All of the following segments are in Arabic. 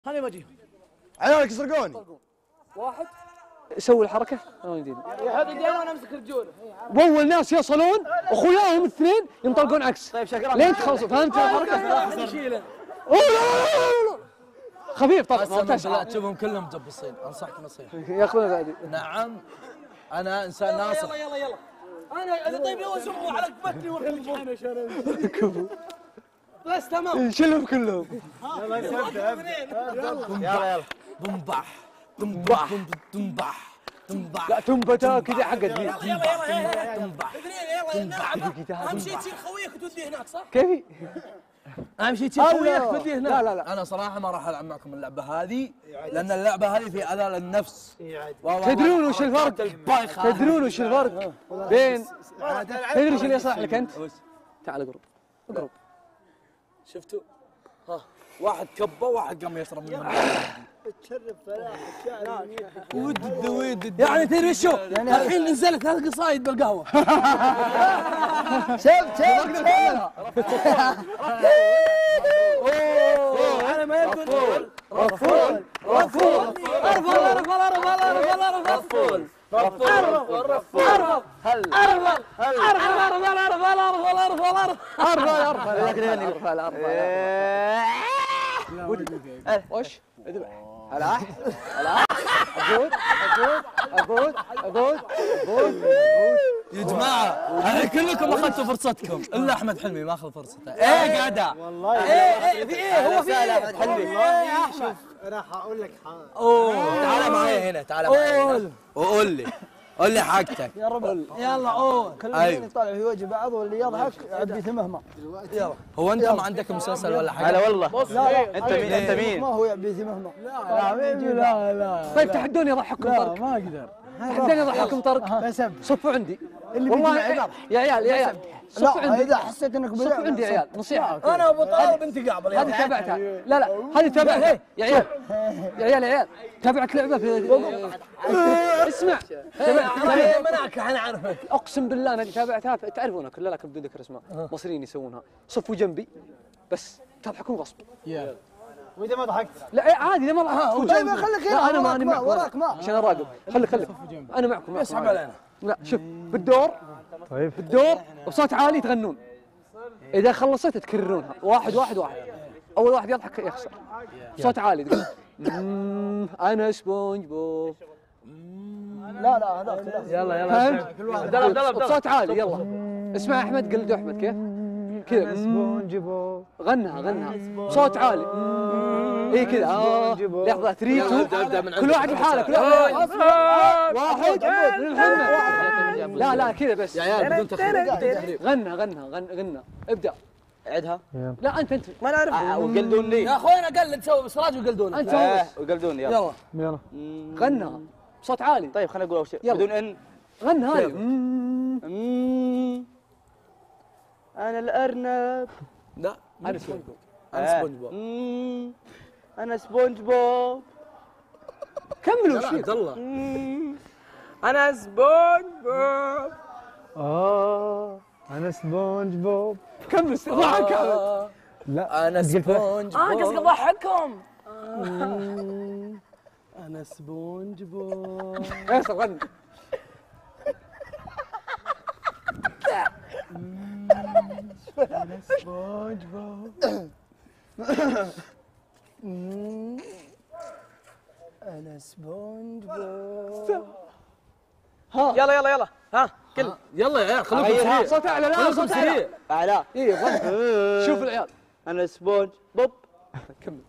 خليني بجي. عيالك يسرقوني. واحد سوي الحركه يحط يدينه وانا امسك رجوله. واول ناس يصلون اخوياهم الاثنين ينطلقون عكس. طيب شكرا لين تخلصوا فهمت الحركه؟ نشيله. خفيف طبعا ما لا تشعر تشوفهم كلهم مجبصين، انصحك نصيحه. ياخذون بعدي. نعم انا انسان ناصح. يلا انا طيب يلا شوفوا على ركبتني وركبتني. بس تمام. شلهم كلهم. يلا ضمبح ضمبح ضمبح ضمبح. لا تنبتا كذا حقت ذي. يلا ضمبح يلا اهم شيء تشيل خويك وتوديه هناك صح؟ كيفي؟ اهم شيء تشيل خويك توديه هناك. لا انا صراحه ما راح العب معكم اللعبه هذه، لان اللعبه هذه في اذى للنفس. تدرون وش الفرق؟ تدرون وش الفرق بين تدري وش اللي يصلح لك انت؟ تعال اقرب شفتوا؟ ها واحد كبه وواحد قام يشرب من ود يعني تدري شو؟ الحين نزلت 3 قصايد بالقهوه. شفت انا ما يقول رفول وش؟ هلا ابود يا جماعه الحين كلكم اخذتوا فرصتكم الا احمد حلمي ما اخذ فرصته. ايه قاعده والله ايه في ايه هو في ايه احمد حلمي والله شوف انا حاقول لك حاجه. تعال معي هنا تعال معي هنا وقول لي حاجتك يا رب يلا اوه كلهم يطالعوا في وجه بعض واللي يضحك يعبي ثمهمه. يلا هو انت ما عندك مسلسل ولا حاجه؟ هلا والله لا انت مين؟ ما هو يعبي ثمهمه. لا طيب تحدوني يضحككم طرق. ما اقدر تحدوني يضحككم طرق. صفوا عندي والله يا عيال صفوا عندي. اذا حسيت انك صفوا عندي يا عيال نصيحه. انا ابو طالب انت قابل هذه تابعتها لا هذه تابعتها يا عيال تابعت لعبه في اسمع منعك انا عارفك. اقسم بالله انا تابعتها تعرفونها كلها لكن بدون ذكر اسماء. مصريين يسوونها صفوا جنبي بس تضحكون غصب. واذا ما ضحكت لا عادي اذا ما ضحكت طيب خليك لا انا ماني معكم وراك ما عشان اراقب. خليك انا معكم اسحب علينا. لا شوف بالدور طيب بالدور بصوت عالي تغنون. اذا خلصت تكررونها واحد اول واحد يضحك يخسر. بصوت عالي تقول انا سبونج بوب. لا هذاك يلا بصوت عالي يلا. اسمع احمد قلدوا احمد كيف كذا سبونج بوب غنها بصوت عالي. اي كذا لحظه 3 2 كل واحد لحاله كل واحد من محمد. لا كذا بس يا عيال بدون تخريب. غنى ابدا عدها لا انت ما نعرف وقلدون لي يا اخوي انا قلد سوي سراج وقلدون انت وقلدون يلا غنى بصوت عالي. طيب خلينا نقول اول شيء يلا. بدون ان غنى هاي انا الارنب لا انا سبونج بوب. انا سبونج بوب. انا سبونج بوب كملوا لا شيء عبد الله انا سبونج بوب. أنا سبونج بوب. كمل استطاع كامل. لا انا سبونج بوب. قصدي اضحكهم. انا سبونج بوب. فيصل غني انا سبونج بوب. انا سبونج بوب. يلا ها كل يلا يا عيال خلوكم سريع. صوت اعلى لا صوت اعلى اعلى اي غني. شوف العيال انا سبونج بوب كمل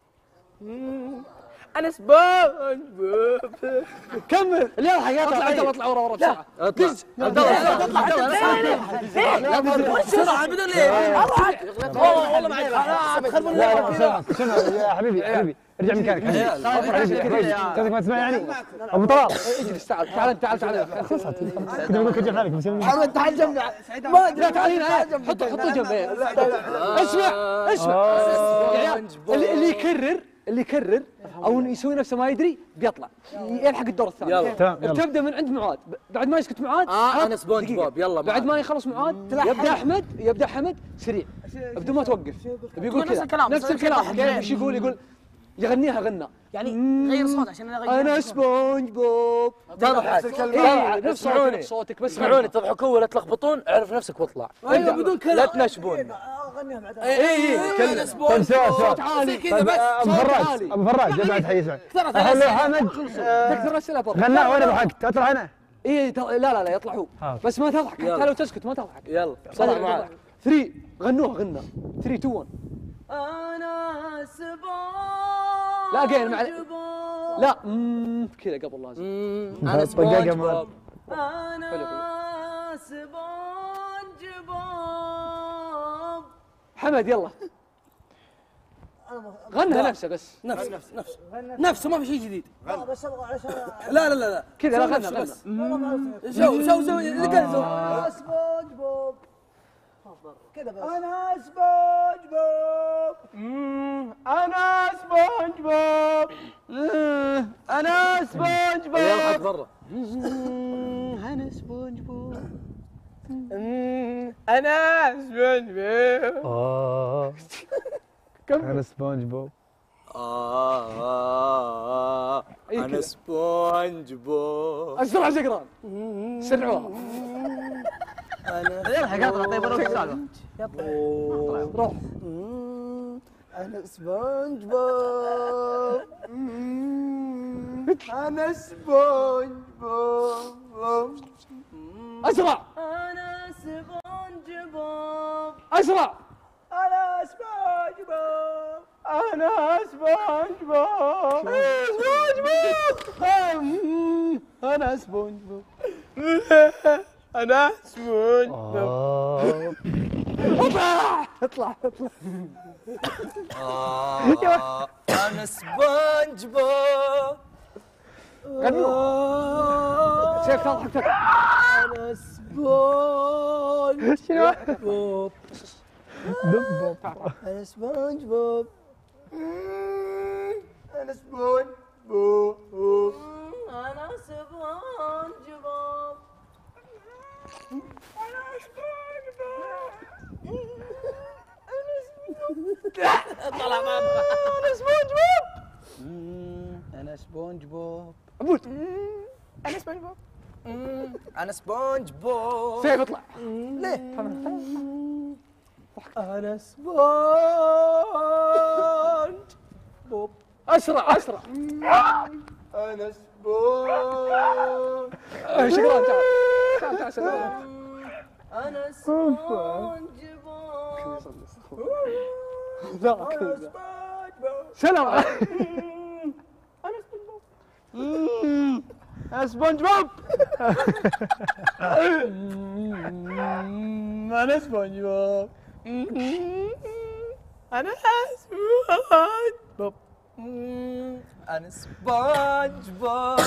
انا سبونج بوب. كمل اليوم اطلع ورا بسرعه. اطلع عبد الله تطلع بسرعه بدون ليه اضحك والله معك خربوا اللعبه شنو يا حبيبي ارجع مكانك حبيبي ما تسمع يعني ابو طلال اجلس تعال كنت بقول كجف عليك بس محمد تعال جنبي لا تعال هنا حطوا جنبي. اسمع يا عيال اللي يكرر او يسوي نفسه ما يدري بيطلع يلحق الدور الثاني. يلا تبدا من عند معاذ بعد ما يسكت معاذ. انا سبونج بوب. يلا بعد ما يخلص معاذ يبدا حمد سريع بدون ما توقف. بيقول كذا نفس الكلام. ايش يقول يغنيها غنى يعني غير صوت عشان انا اغير انا سبونج بوب. تضحك إيه، نفس صوتك اسمعوني نفس صوتك بس اسمعوني تضحكون ولا تلخبطون، اعرف نفسك واطلع. ايوه بدون كلام. لا تنشبون. اغنيها بعد. اي طيب سؤال صوت سؤال عالي كذا بس. ابو فراج ابو فراج ابعد حي اسمع. الحين لو حمد تقدر اسئله برا. غنى وانا ضحكت اطلع انا. اي لا يطلع هو بس ما تضحك حتى لو تسكت ما تضحك. يلا طلع معاك. 3 غنوها غنى 3 2 1. انا سبونج لا again مع بوب. لا كذا قبل لازم. انا سبونج بوب. انا سبونج بوب. حمد يلا غنى نفسه بس نفسه ما في شيء جديد. بس ابغى علشان لا كذا لا نفسه غنى بس. سو اللي كان سو. انا سبونج بوب كذا بس. انا سبونج بوب. انا سبونج بوب. انا سبونج بوب. يضحك برا. انا سبونج بوب. انا سبونج بوب. انا سبونج بوب. انا سبونج بوب. اسرع شكرا سرعوها يلحق اطلع طيب اروح السالفه. روح. انا سبونج بوب. انا سبونج بوب. اسرع انا سبونج بوب. اسرع انا سبونج بوب. انا سبونج بوب. انا سبونج بوب. انا سبونج بوب. اطلع انا سبونج بوب. غنوها سيف تضحك انا سبونج بوب. انا سبونج بوب. انا سبونج بوب. انا سبونج بوب. طلع ما انا سبونج بوب. انا سبونج بوب. عبود انا سبونج بوب. انا سبونج بوب. سيف اطلع انا سبونج بوب. اسرع انا سبونج. شكرا تعال سلام انا سبونج بوب. لا سلام انا سبونج بوب. انا سبونج بوب. انا سبونج بوب. انا سبونج بوب.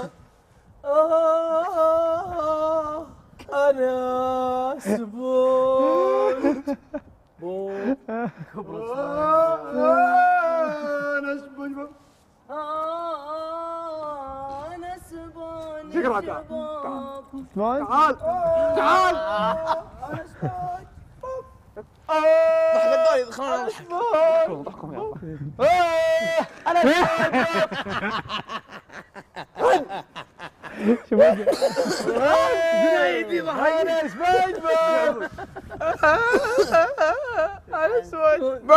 انا سبونج بوب. انا سبونج بوب. انا سبونج شكرا بوب. سبونج. تعال انا سبونج بوب. ضحكم يلا انا انا سبونج بوب. انا سبونج بوب.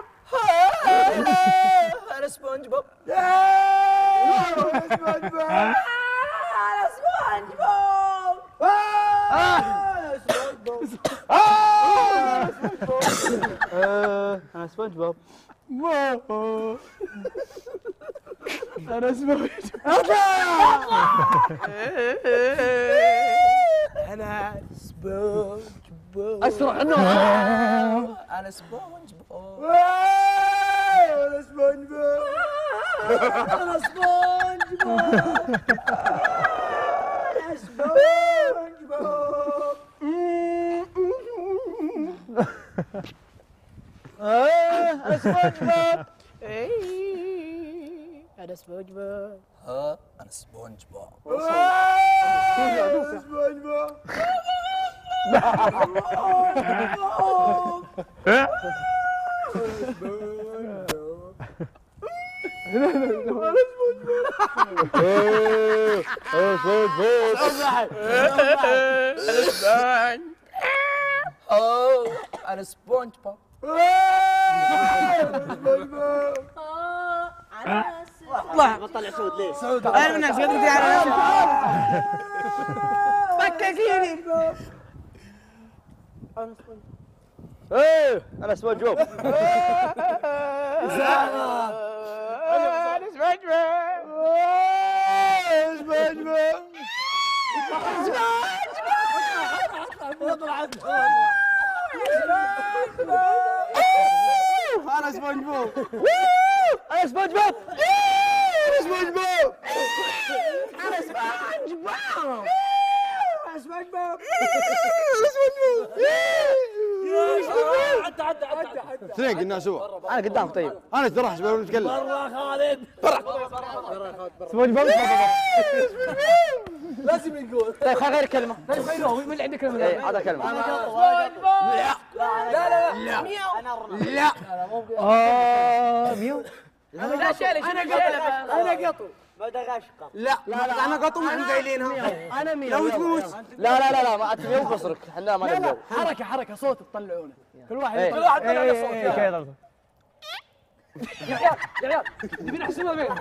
انا سبونج بوب. انا سبونج بوب. انا سبونج بوب. انا سبونج بوب. انا سبونج. انا سبونج بوب. اسرع عنه انا سبونج بوب. انا سبونج بوب. انا سبونج بوب. انا سبونج بوب. انا سبونج بوب. انا سبونج بوب. انا سبونج بوب. انا سبونج بوب. انا سبونج بوب. الله طلع سعود ليه؟ سعود انا من الناس قدرت على بكاكيني. ايه انا سبونج بوب. انا سبونج بوب. انا سبونج بوب. انا سبونج بوب. انا سبونج بوب. انا سبونج بوب. اثنين قلنا سوا. انا قدام طيب. انا ترى ايش بتكلم؟ برا خالد. سبونج بوب. لازم يقول. طيب خلينا غير كلمه. طيب خيروه من اللي عنده كلمه ايه هذا كلمه. لا لا لا لا لا ميو. انا قطو. لا انا قطو ما احنا قايلينها. انا ميو. لو تموت. لا ما انت ميو بصرك احنا ما نبيو. حركه صوت تطلعونه كل واحد إيه. كل واحد طلع له صوت. يا عيال نبي نحسبها بين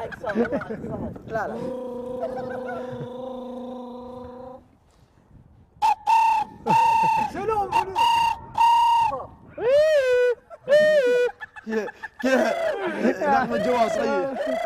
كذا نغمة جواز صغير.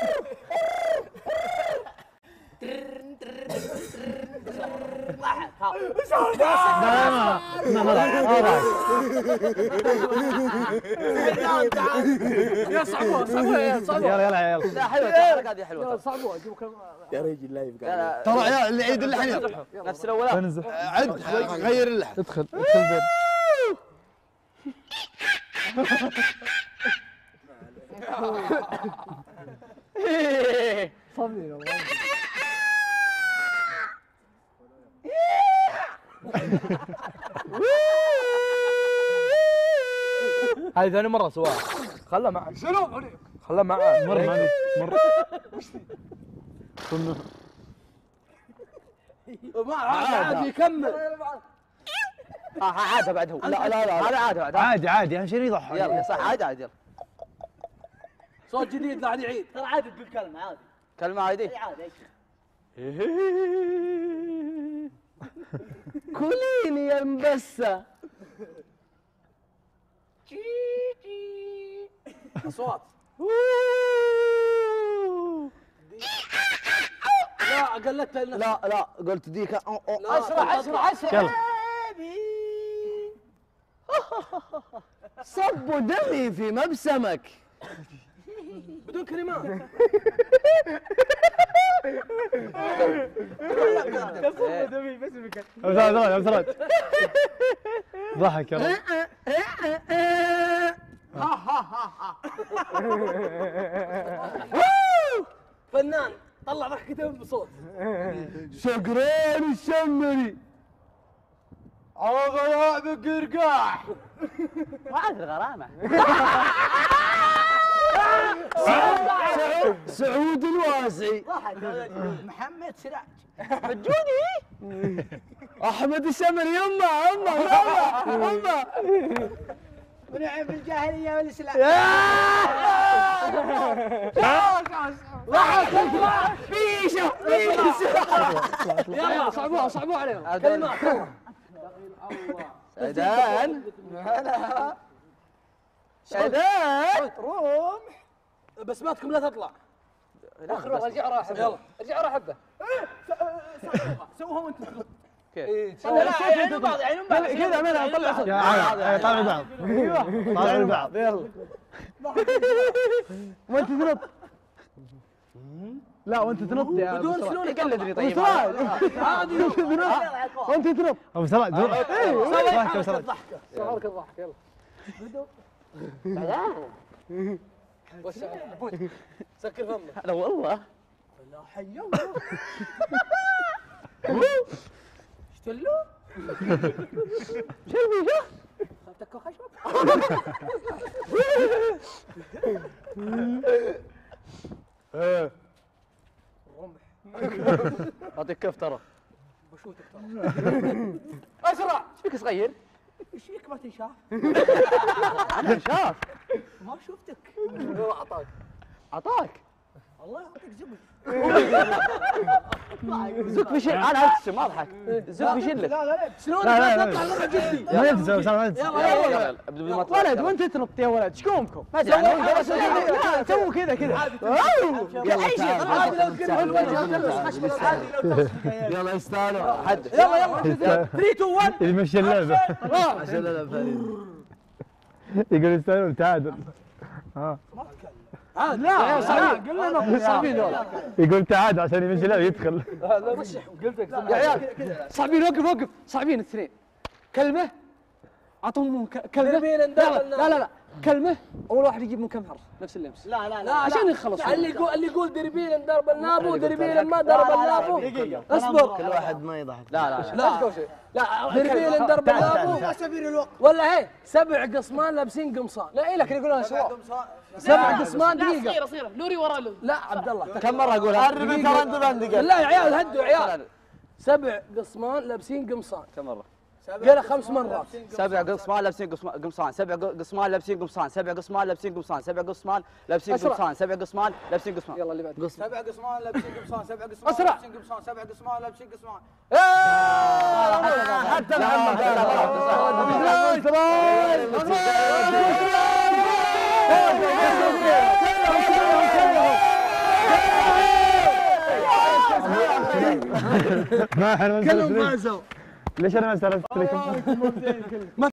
يا صعبوها يا يلا يلا يلا. لا حلوة الحركة هذه حلوة. صعبوها جيبوا كلام يا رجل لا يبقى. ترى عيال اللي يعيد اللحن نفس الاولى. انزل عد غير اللحن. ادخل بين. صبري والله هذه ثاني مرة سواها. خله معك. شنو خله معك. مرة معليش مرة. ما عاد يكمل. عاد بعد هو. لا هذا عاد بعد. عادي اهم شيء يضحك. يلا صح عاد يلا. صوت جديد لا عاد يعيد. ترى عادي تقول كلمة عادي. كلمة عادي. اي عادي اي كليني يا مبسة. اصوات. لا قلت لا قلت ديك. اسرع. يلا. صبوا دمي في مبسمك. بدون كلمات. ابو سراج ضحك يلا. فنان طلع ضحكته بصوت. شقرين الشمري. عضلاء بقرقاح. وعاد الغرامة. سعود الواسعي. محمد سراج. حجوني. احمد الشمري يما ونعم الجاهلية والإسلام. فيشة يلا صعبوها عليهم كلمات. سعدان. سعدان. روح. بسماتكم لا تطلع. ارجع ورا حبه يلا ارجع ورا حبه سووها وانت. كيف؟ لا يعينون بعض كذا اعملها طلع صوت يا عاد طالعوا بعض. طالعوا بعض يلا. وانت تنط لا وانت تنط يا بدون شلون قلدني طيب. عادي. وانت تنط ابو سراج ضحك ابو سراج. صغارك الضحك يلا وسع سكر فمك. هلا والله. لا حي الله. اشتلوا. شلبي تكو خشب. ايه اعطيك كف ترى. بشوتك ترى. اسرع. ايش فيك صغير؟ ايش فيك ما تنشاف؟ انا شاف. ما شفتك. اعطاك. الله يعطيك زبد. زك في شيء انا ابتسم ما اضحك. زك في شيء لك. شلون لا، تطلع مره جدي؟ ما تنسى بس ما تنسى. ولد وانت تنط يا ولد ايش كومكم؟ لا سووا كذا كذا. يلا اي شيء عادي لو كنا يلا يستاهلوا حد يلا يلا 3 2 1 يمشي اللعبة عشان نلعب فريد. يقول يستاهلون تعادل. لا صعبين دول. يقول تعادل عشان يمشي اللعبة يدخل. يا عيال صعبين وقف صعبين الاثنين. كلمة اعطهم كلمة. لا كلمة اول واحد يجيب من كم حرف نفس اللمس. لا عشان يخلص. اللي يقول دربين ضرب النابو ودربين ما ضرب النابو. اصبر. كل واحد ما يضحك. لا دربين ضرب النابو ولا هي 7 قصمان لابسين قمصان. لا إيه لكن يقولون سواء. 7 قصمان دقيقة. صغيرة صغيرة لوري ورا لوري. لا عبد الله كم مرة اقولها؟ ترى انت بندق. لا يا عيال هدوا يا عيال. 7 قصمان لابسين قمصان. كم مرة؟ قالها 5 مرات. 7 قصمان لابسين قمصان 7 قصمان لابسين قمصان 7 قصمان لابسين قمصان 7 قصمان لابسين قمصان 7 قصمان لابسين قمصان. يلا اللي بعد. 7 قسمان لابسين قمصان 7 قسمان أسرع. لابسين قمصان 7 قسمان لابسين قمصان. حتى محمد ما احنا كلهم فازوا. ليش انا ما سالت لكم؟